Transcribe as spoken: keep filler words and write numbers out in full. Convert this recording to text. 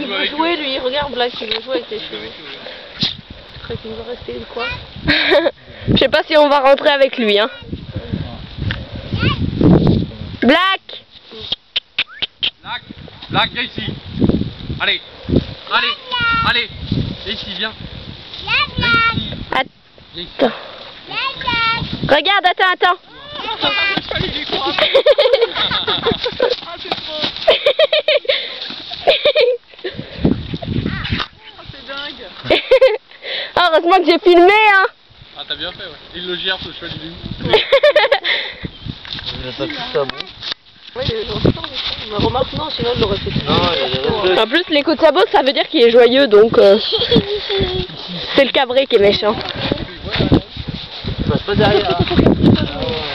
veut jouer lui, regarde Black, il veut jouer avec les cheveux. Je crois qu'il nous va rester quoi. Je sais pas si on va rentrer avec lui, hein. Black! Black, Black, viens ici. Allez, allez, allez. Viens ici, viens. Viens ici. Viens ici. Attends. Regarde, attends, attends. Oh, heureusement que j'ai filmé, hein. Ah, t'as bien fait, ouais. Il le gère, ce cheval du loup. Il n'a pas tout ça, bon. Oui, il est gentil, mais remarque, non, sinon il l'aurait fait. Non, il y a des En plus, les coups de sabot, ça veut dire qu'il est joyeux, donc euh, c'est le cabré qui est méchant. passe pas derrière.